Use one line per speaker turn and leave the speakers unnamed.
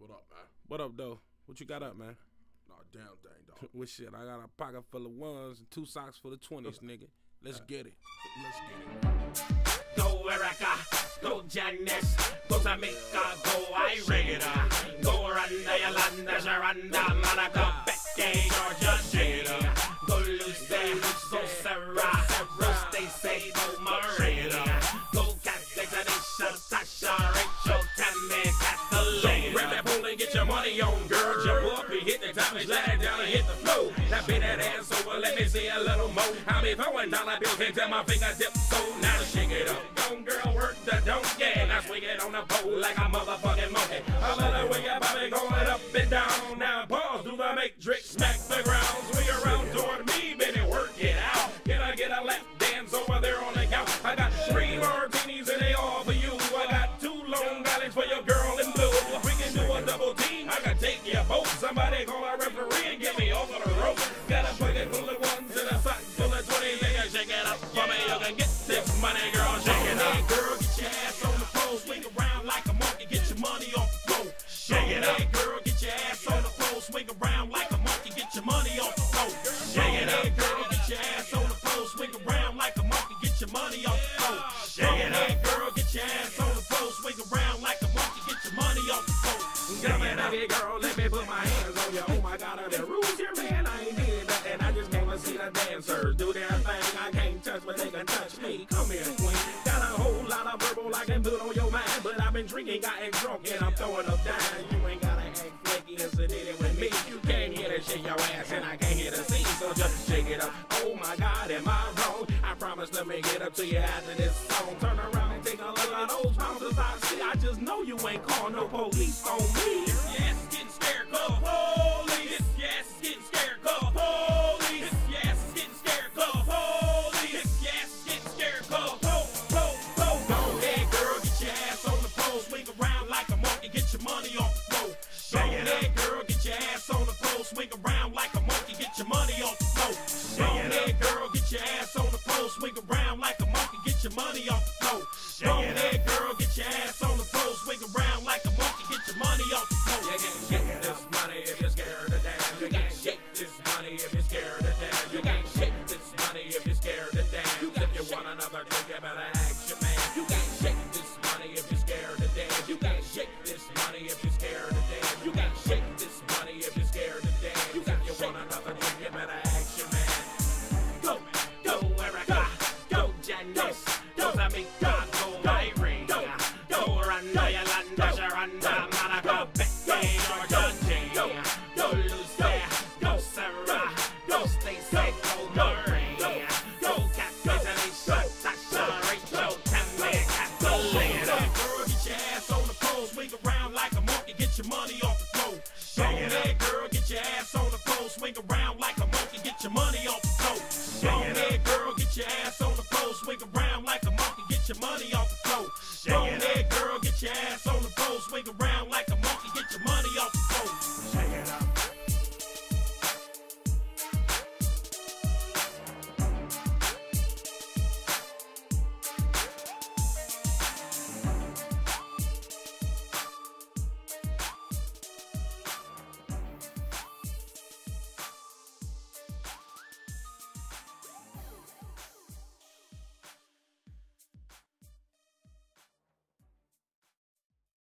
What up, man?
What up, though? What you got up, man?
Nah, damn thing, dog.
Well, shit, I got a pocket full of ones and 2 socks full of 20s, nigga. Let's get it.
Let's get it.
Go Erica, go Janice, go Jamaica, go Irene, go Rwanda, Yolanda, Sharonda, Monaco, Becky, Georgia, Jada, go Lucy, go Sarah, Rose, Stacey, go Maria, go Catholic, Tanisha, Tasha, Rachel, Tammy, Kathleen. Grab that pole and get your money on, girl. Jump up and hit the top and slide down and hit the floor. Now bend that ass over, let me see a little more. I'll be throwing dollar bills until my fingertips so. Now shake it up, don't girl, work the don't, yeah. Now swing it on the pole like a motherfucking monkey. I love the way your body going up and down. Now pause, do the matrix, smack the ground. Swing around toward me, baby, work it out. Get a lap dance over there on the couch. I got 3 martinis and they all for you. I got 2 Long Islands for your girl in blue. We can do a double team, I can take you both. Somebody call a referee and get me off of the rope. Got a bucket full of ones and a sock full of 20s. They can shake it up for me, you can get this money, girl. Shake it up, girl, get your ass on the pole. Swing around like a monkey, get your money off the floor. Shake it up, girl, get your ass on the pole. Swing around like a monkey, get your money off the floor. Shake it up, girl, get your ass on the pole. Swing around like a monkey, get your money off the floor. Shake it up, girl, get your ass on the pole. Swing around like a monkey, get your money off the floor. Come here, baby girl, let me put my hands on you. Oh my God, are there rules here, man? I ain't did nothing. I just came to see the dancers do their thing. I can't touch, but they can touch me. Come here, queen. Got a whole lot of verbal I can put on your mind, but I've been drinking, gotten drunk, and I'm throwing up down. You ain't gotta act flaky and sedate with me. You can't hear to shake your ass, and I can't hear to sing, so just shake it up. Oh my God, am I wrong? I promise to make it up to you after this song. Turn around and take a look at those bouncers I see. I just know you ain't call no police on me. Yes, getting scared, call police. Yes, getting scared, call police. Yes, getting scared, call police. Yes, getting scared, call po. Go ahead, girl, get your ass on the pole. Swing around like a monkey, get your money off the floor. Go ahead, girl, get your ass on the pole. Swing around like a monkey, get your money off the floor. Go ahead, girl, get your ass on the pole. Swing around like a monkey, get your money off the floor. Go ahead, girl, get your ass on the pole. Swing around like a monkey, get your money off the floor. You can't shake this money if you're scared to dance. You can't shake this money if you're scared to dance. You can't shake this money if you're scared to dance. If you want another drink, you better ask your man. You can't shake this money if you're scared to dance. You can't shake this money if you're scared to dance. You can't shake this money if you're scared to dance. If you want another drink, you better ask your man. Go Erica, go Janice, go Jamaica, go Irene, go Rwanda, Yolanda, Sharonda, Monaco, Becky, Georgia, Jada, go Lucy, go Sarah, go Stacey, go Maria, go Catholic, Tanisha, Tasha, Rachel, Tammy, Kathleen. Girl, get your ass on the pole, swing around like a monkey, get your money off the floor. Go ahead, girl, get your ass on the pole, swing around like a monkey, get your money off the floor. Go ahead, girl, get your ass on the pole, swing around like a monkey, get your money off the floor. Go ahead, girl, get your ass on the pole, swing around.